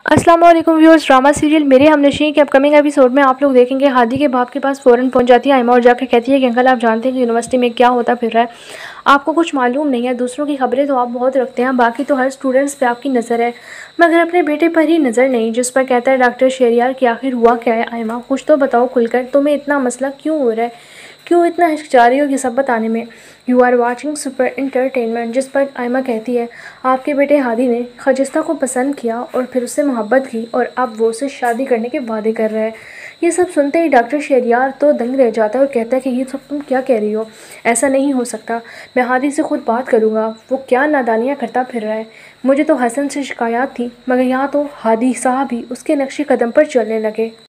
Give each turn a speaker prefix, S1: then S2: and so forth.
S1: अस्सलाम वालेकुम viewers. Drama serial मेरे हमनशीं के अपकमिंग एपिसोड में आप लोग देखेंगे हादी के बाप के पास फ़ौरन पहुंच जाती है आयमा और जाकर कहती है कि अंकल आप जानते हैं कि यूनिवर्सिटी में क्या होता फिर रहा है, आपको कुछ मालूम नहीं है। दूसरों की खबरें तो आप बहुत रखते हैं, बाकी तो हर स्टूडेंट्स पे आपकी नज़र है, मगर अपने बेटे पर ही नज़र नहीं। जिस पर कहता है डॉक्टर शहरयार कि आखिर हुआ क्या है आयमा, कुछ तो बताओ खुलकर, तुम्हें इतना मसला क्यों हो रहा है, क्यों इतना हिचकिचा रही हो ये सब बताने में। You are watching super entertainment. जिस पर आयमा कहती है आपके बेटे हादी ने खजिस्ता को पसंद किया और फिर उससे मोहब्बत की और अब वो उससे शादी करने के वादे कर रहा है। ये सब सुनते ही डॉक्टर शहरयार तो दंग रह जाता है और कहता है कि ये सब तुम क्या कह रही हो, ऐसा नहीं हो सकता, मैं हादी से खुद बात करूँगा, वो क्या नादानियाँ करता फिर रहा है। मुझे तो हसन से शिकायत थी, मगर यहाँ तो हादी साहब ही उसके नक्शे कदम पर चलने लगे।